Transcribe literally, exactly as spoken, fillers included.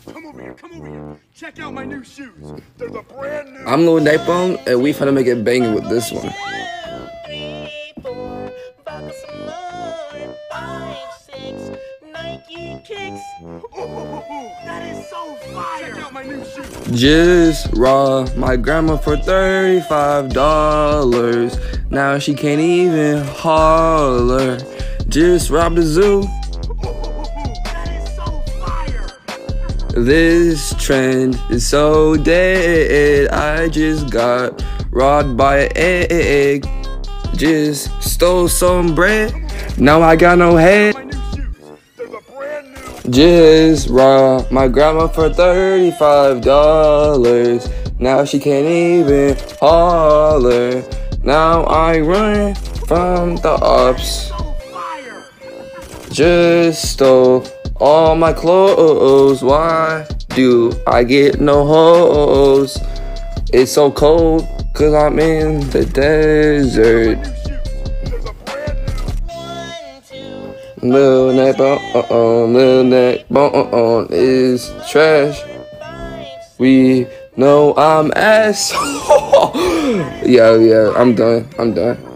Come over here, come over here. Check out my new shoes. They're the brand new. I'm Lil Neckbone, and we finna make it banging with this one. Three, four, five, six, Nike kicks. Oh, that is so fire. Check out my new shoes. Just raw my grandma for thirty-five dollars. Now she can't even holler. Just robbed the zoo. That is so fire. This trend is so dead. I just got robbed by an egg. Just stole some bread. Now I got no head. My new shoes. They're the brand new. Just robbed my grandma for thirty-five dollars. Now she can't even holler. Now I run from the ops. So fire. Just stole all my clothes. Why do I get no hoes? It's so cold, cause I'm in the desert. Lil Neckbone, Lil Neckbone is trash. We know I'm ass. Yeah, yeah, I'm done. I'm done.